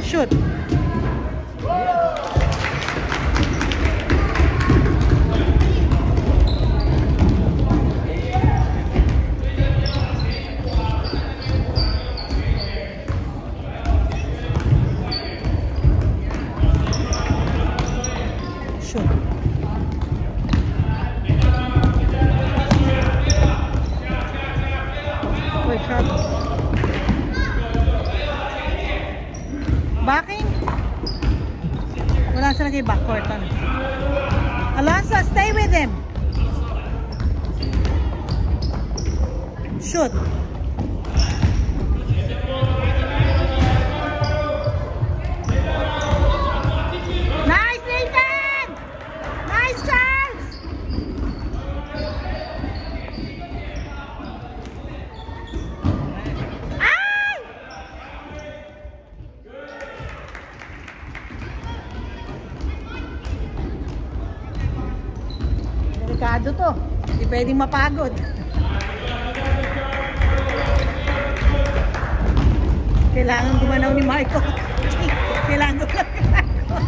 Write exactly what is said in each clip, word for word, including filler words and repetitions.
Shoot. Shoot. Wait, shot. Backing? Wala sila kay backcourt. Ano? Alonso, stay with him. Shoot. Nice, Nathan! Nice, Charles! Ay! Delikado to. Hindi pwedeng mapagod. Kailangan gumanaw ni Marco. Kailangan gumanaw ni Marco.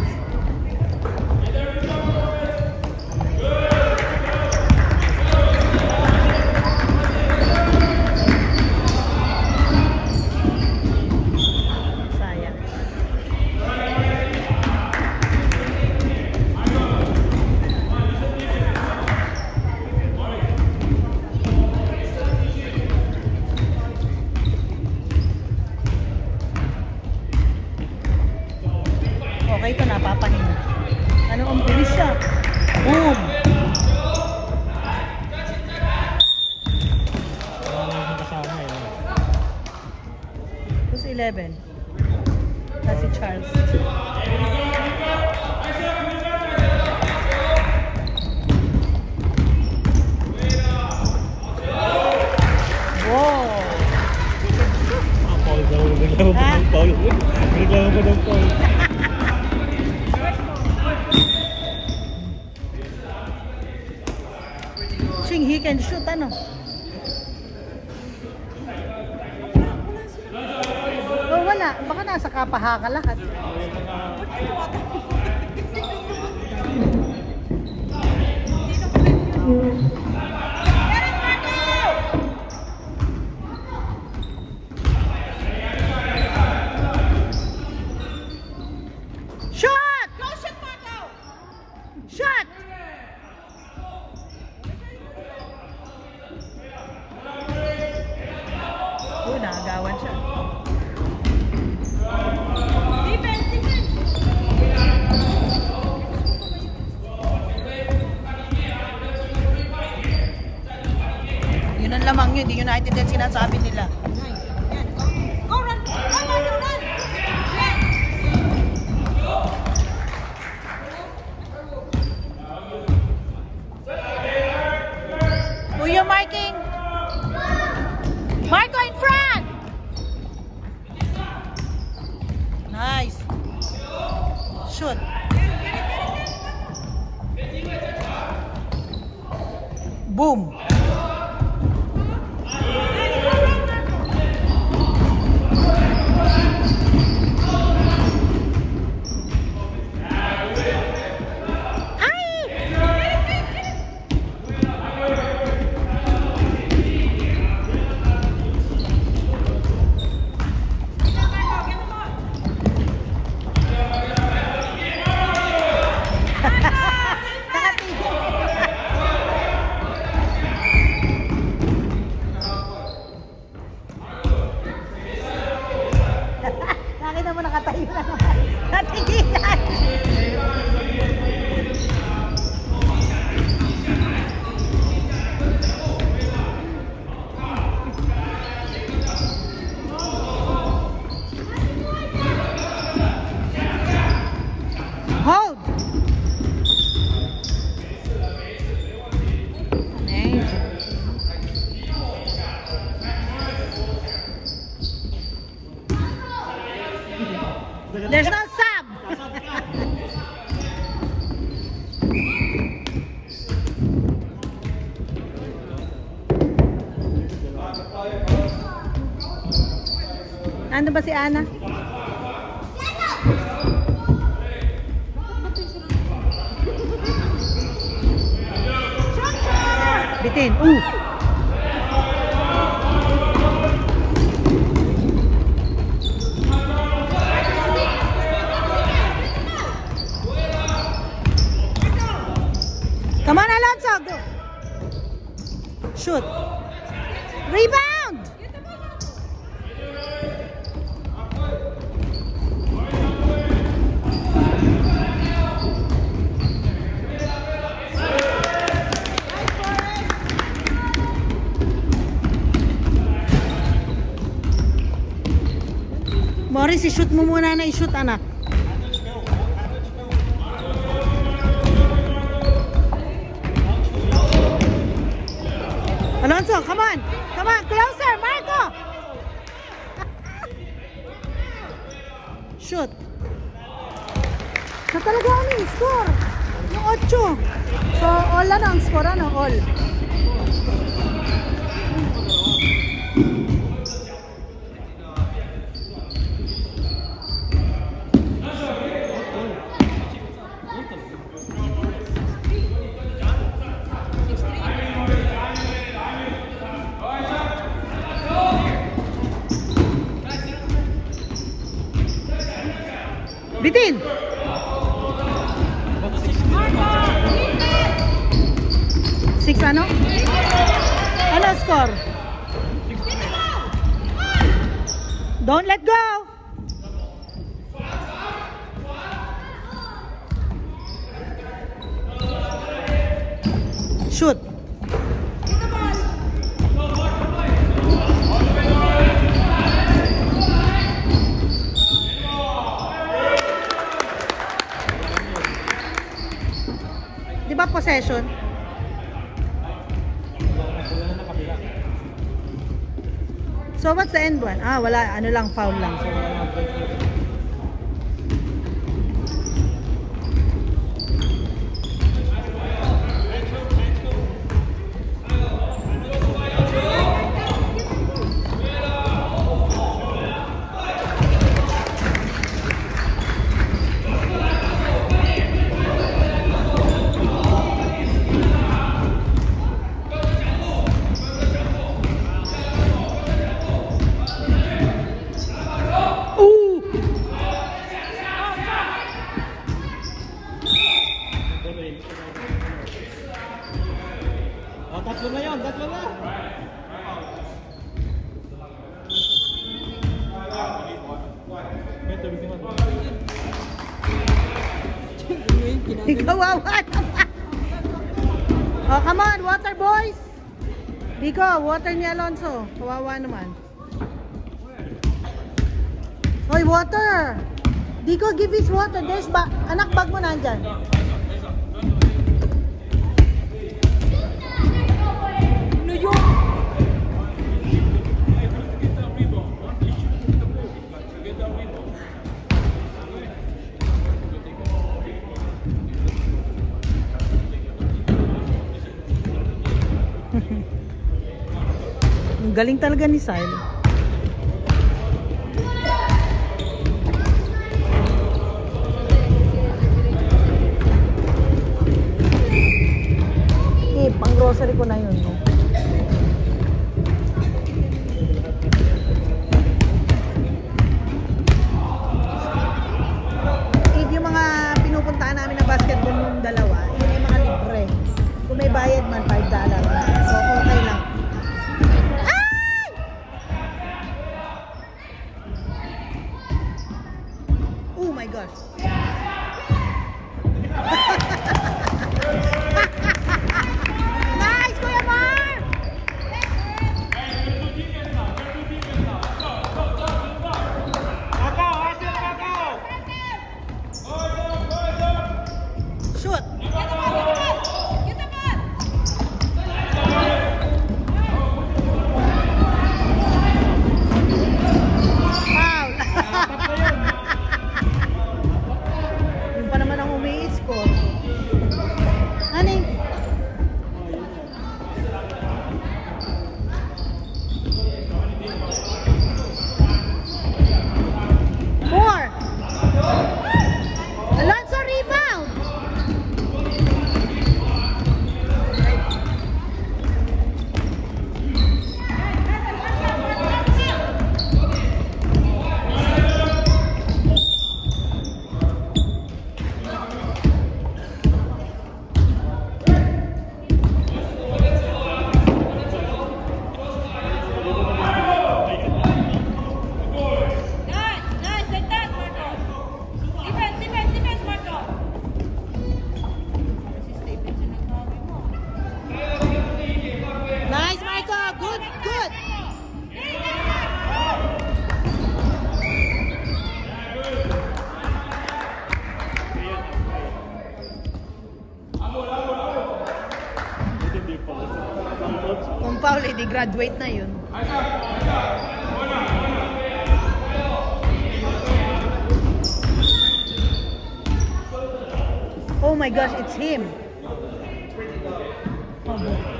Sayang. Okay, ito napapahinga. Ano ang bilis siya? Boom! Who's eleven? That's si Charles. Wow! Paul daw, naglaman pa ng Paul. Naglaman pa ng Paul. Ching, he can shoot, ano? Oh, wala. Baka nasa kapahaka lahat. Shot! Go shoot, Marco! Shot! Oh, nakagawan siya. Defense, defense! Yun ang lamang yun. Di United din sinasabi nila. Go, run! Run, Marco, run! Who you marking? Marco in front! Nice. Shoot. Boom. Nakita mo nakatayo na naman. Natigilan. Hold. There's no sub. Ano ba si Ana? Bitin. Uh. Come on, Alonso. Go. Shoot. Rebound. Morris, i-shoot mo muna na i-shoot, anak. Alonso, come on. Come on, closer, Marco. Shoot. Sa talaga ano yung score? Yung ocho. So, all na ang score, ano? All. Bitin! Six ano? Ano score? Don't let go! Shoot! Di ba possession? So what's the end one? Ah, wala. Ano lang, foul lang. So, Oh, tatlo na yun, tatlo na. Kawawa naman. Oh, come on, water boys. Biko, water ni Alonso. Kawawa naman. Hoy, water. Biko, give his water. There's ba anak, bag mo nandyan. Ang galing talaga ni Sile. Eh, pang grocery ko na yun, no? Eh, yung mga pinupuntahan namin na basketball yung dalawa, yun yung mga libre. Kung may bayad man, five dollars. So, okay lang. Oh my gosh. Nice, Kuya Mar! Shoot! Foul! foul, eh, di graduate na yun. Oh my gosh, it's him. Oh,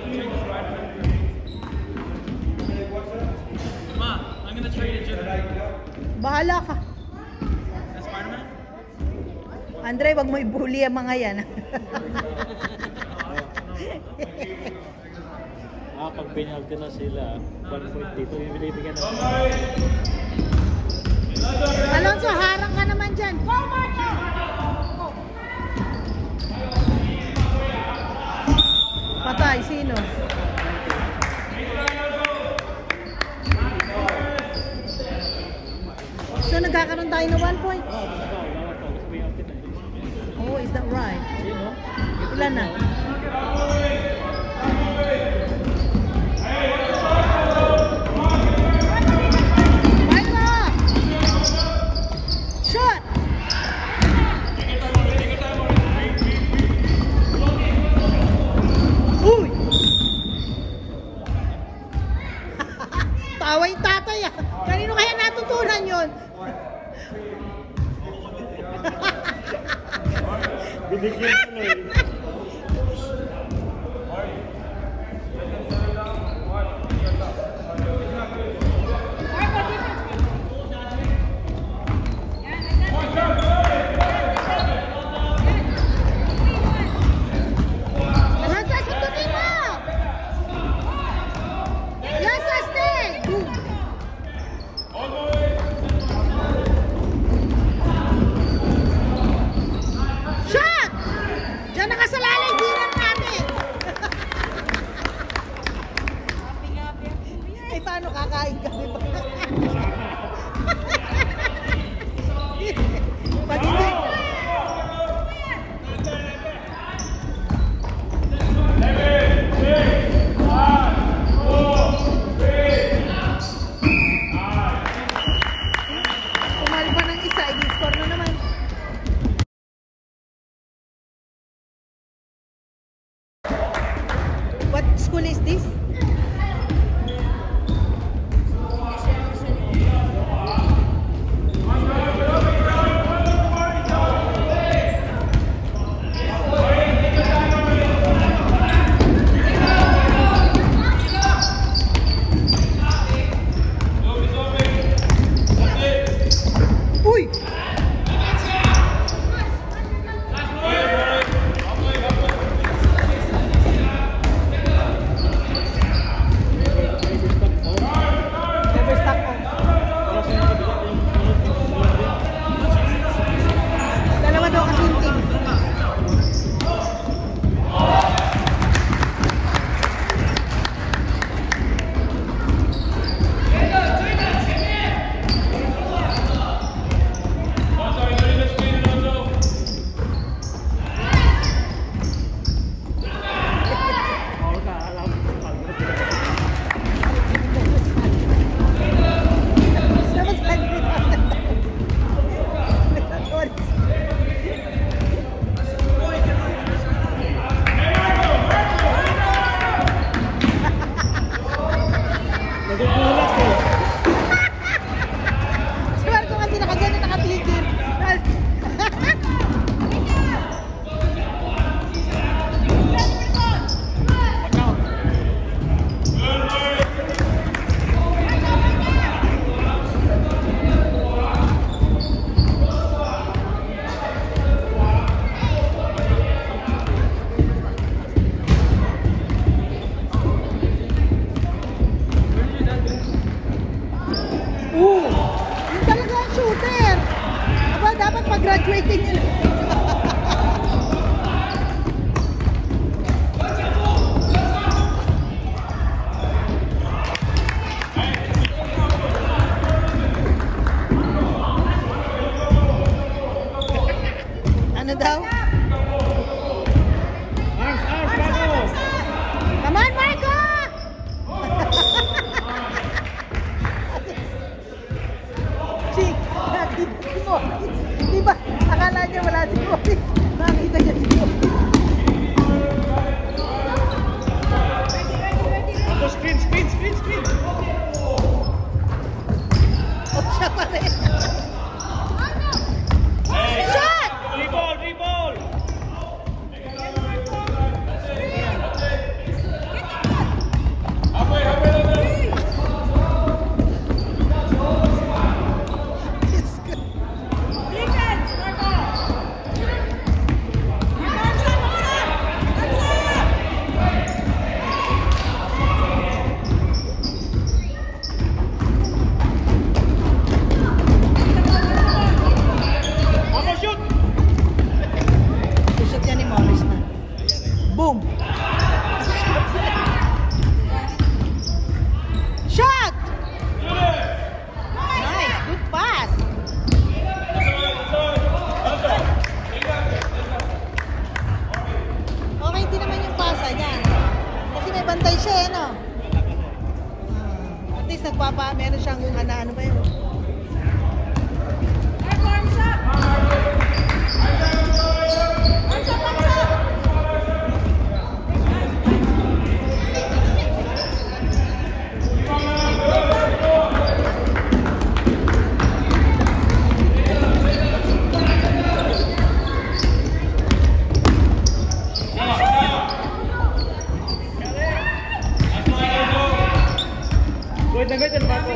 Ma, I'm gonna trade a gym. bahala ka. That's Spider-Man? Andre, wag mo i-bully ang mga yan. Ah, pag penalty na sila, one point dito, yung binibigyan na. Alonso, harang ka naman dyan. Patay, sino? So, nagkakaroon tayo ng one point. Oh, is that right? Ilan na? Shot! Uy! Tawa yung tatay ah. Kanino kaya natutunan yun? Binigyan ko na eh. Lansa, sundutin mo! Lansa, stay! Boom! Shot! Diyan nakasalalay dinan natin! Eh, paano kakain kami ba? Pag hindi... Kumalma ng isa, i-score na naman. What school is this? Uy! Never stop on. Dalawa daw kasi yung team. Dapat sa akin. Nagugulat ko. Si Marco kasi nakagano, nakatigil. Oo! Yung talaga ang shooter! Aba, dapat pag-graduating yun. Ano daw? Arms, arms, Marco! Come on, Marco! Chick, nakita si Morris. Di ba? Akala niya wala si Morris. Nakita niya si Morris. Ako screen, yung ano, ano ba yun? Wait, wait, wait, Marco.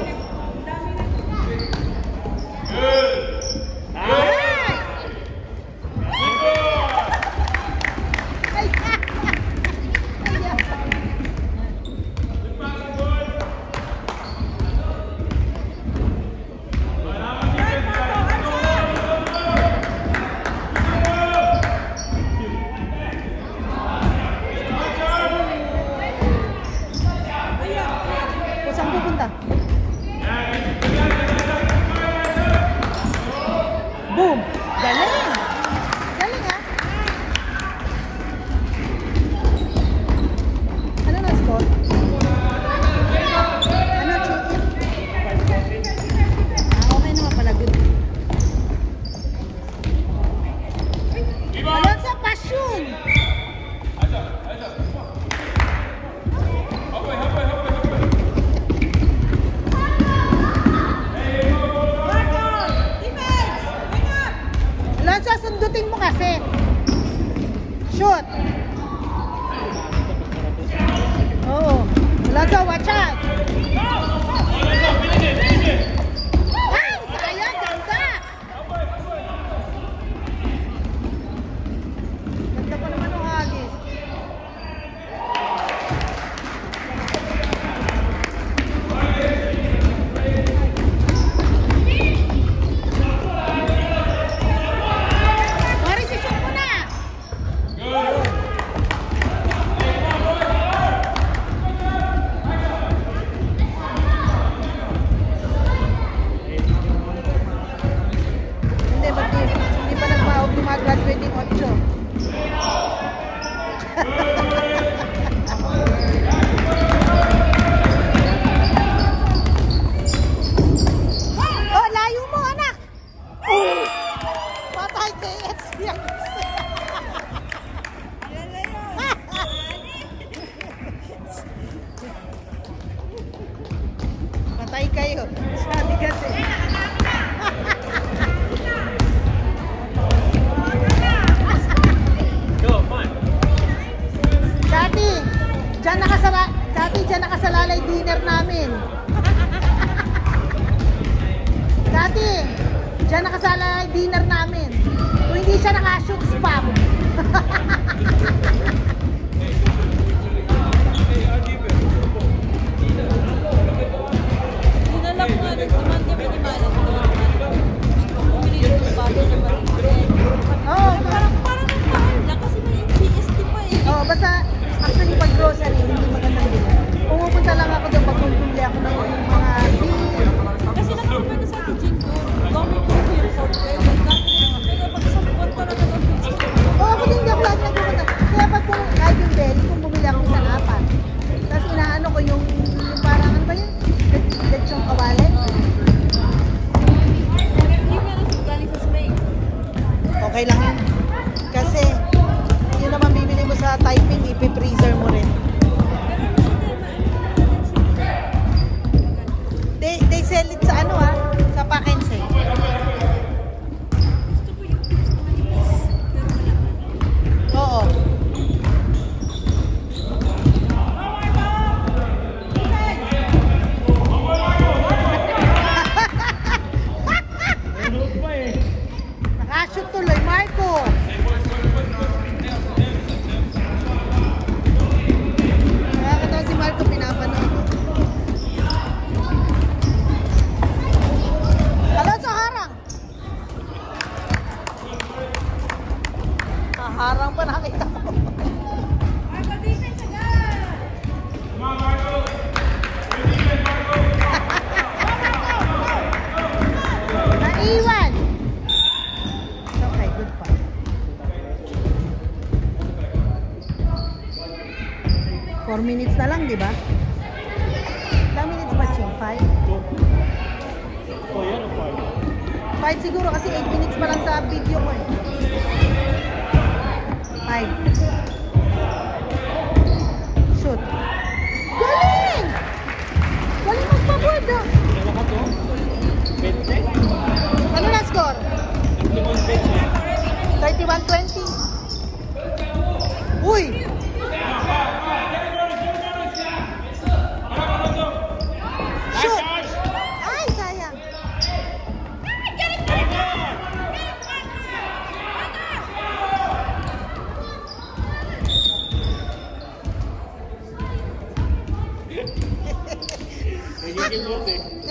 Saan pupunta? Boom! Galing! Galing ha? Ano na score? Ano chicken? Ah, okay naman pala. Good. Alonso, passion! Alonso, sundutin mo kasi. Shoot. Oo. Alonso, watch out. Ay, sayang, ganda. Ganda pa naman ang hagis. Mari, sisyon mo na. Hindi, ba't di, di pa nagmahog yung mga graduating otso? Oh, layo mo, anak! Oh! Patay kay S P X. Patay kayo. Sabi kasi. Go, fine. Dati, dyan nakasala, dati dyan nakasalalay dinner namin. Dati, dyan nakasalalay dinner namin. Kung hindi siya nakashoot, spam. Dinala ko nga rin naman kami ni Manang. Bumili ko bago na maligyan. Oo, Parang parang ang mahal na kasi may P S T pa eh. oh, basta actually pag grocery, hindi magandang din. Pumupunta lang ako doon pag bumili ako ng mga beef. Kasi nakapagod na sa akin Jing ko. Gamit ko yung airport ko. Kaya pag isang buwan pa na nag-office ko. Oo, ako din hindi ako lagi nagpupunta. Kaya pag kung kahit yung deli, kung bumili ako sa apat. Tapos inaano ko yung, yung parang ano ba yun? Lechong kawali. Hindi nga rin galing sa Spain. Okay lang yun. Kasi, yun naman bibili mo sa Taiping, ipi-freezer mo rin. They, they sell it sa ano ah, sa pack and save. Gusto ko yung manipis. Pero wala. Oo. Nanood pa eh. Nakashoot tuloy, Marco. Nakakatawa si Marco, pinapanood. Alonso, harang. Ah, harang pa nakita ko. Marco, defense agad! Naiwan. Okay, good pa. Four minutes na lang, di ba? Ilang minutes ba, Ching? Five? Oh, yan ang five. five siguro kasi eight minutes pa lang sa video ko eh. five. Shoot. Galing! Galing magpabord ah. Kaya ka to? twenty? Ano na score? thirty-one twenty. thirty-one twenty. Uy! Shoot! Ay, sayang. Nagiging bote.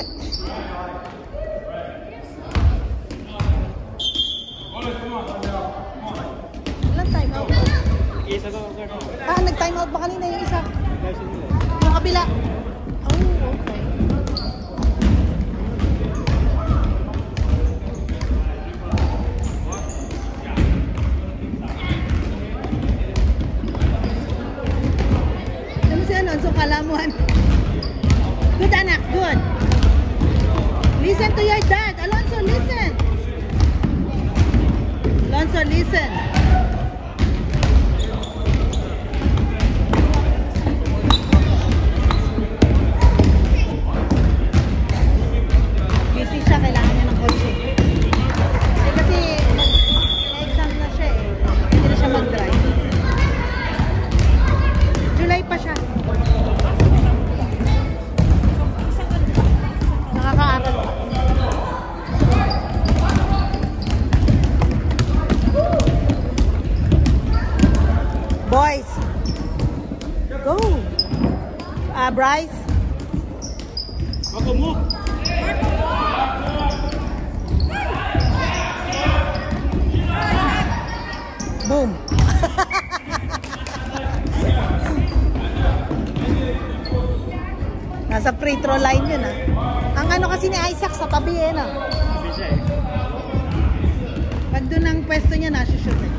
Walang time out. Isa ko, sir. Ah, nag-time out ba kanina yung isa? Guys, nila. Yung kabila. Oh, okay. Ano si Alonso Kalamuan? Good anak, good. Listen to your dad. Alonso, listen. Alonso, listen. Busy siya, kailangan niya ng kotse. Eh, kasi mag-exam na siya eh. Hindi na siya mag-drive. July pa siya. Nakakaaral pa. Boys, go. Ah, Bryce. Ako move. Boom. Nasa free throw line yun ah. Ang ano kasi ni Isaac sa tabi eh no. Sabi siya eh. Pag doon ang pwesto niya, nasa-shoot eh.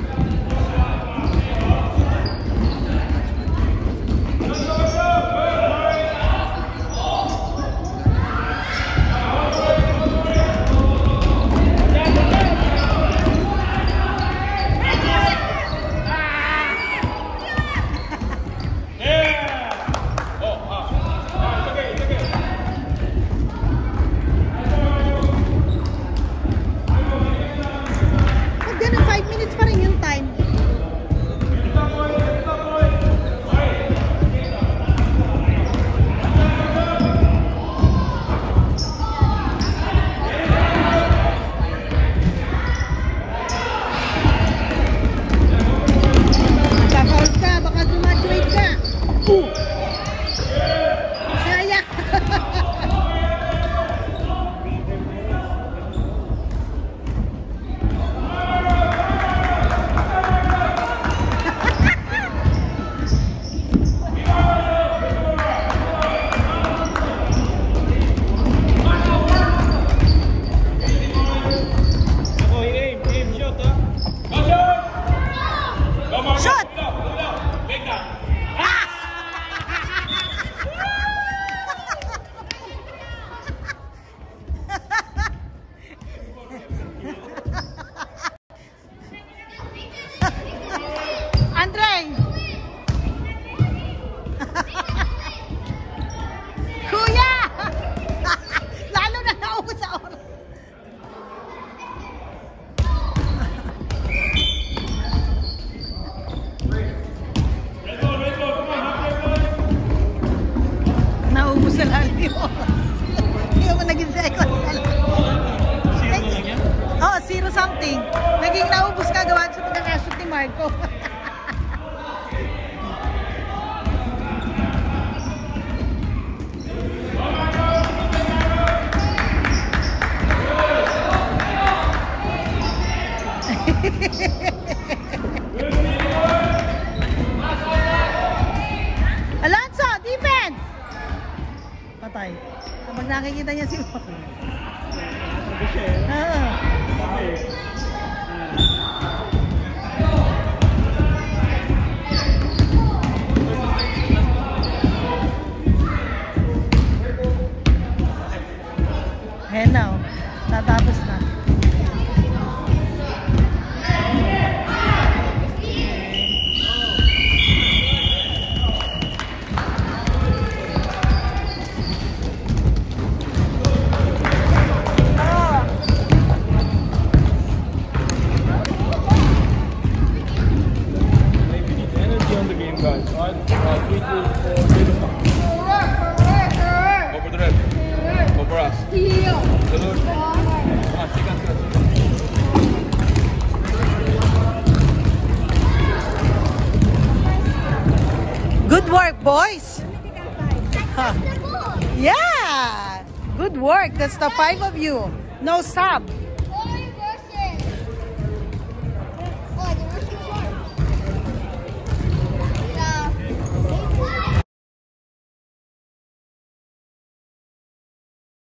Pag ganun, five minutes pa rin yung time. Nagka-foul ka, baka graduate ka. Uh! Saya! Ako, aim, aim, shot ha. Shot! Andre! Kuya! Lalo na naubos sa oras. Naubos na lalo yung oras. Hindi ako naging second sa lalo. Zero na lang yan? Oh, zero something. Naging naubos ka gawa sa pagkakashoot ni Marco. Alonso, defense! Patay. Kapag nakikita niya si Marco. Sabi siya eh. Oo. Sabi eh. Ayan na oh. Boys? Huh. Yeah! Good work. That's the five of you. No sub.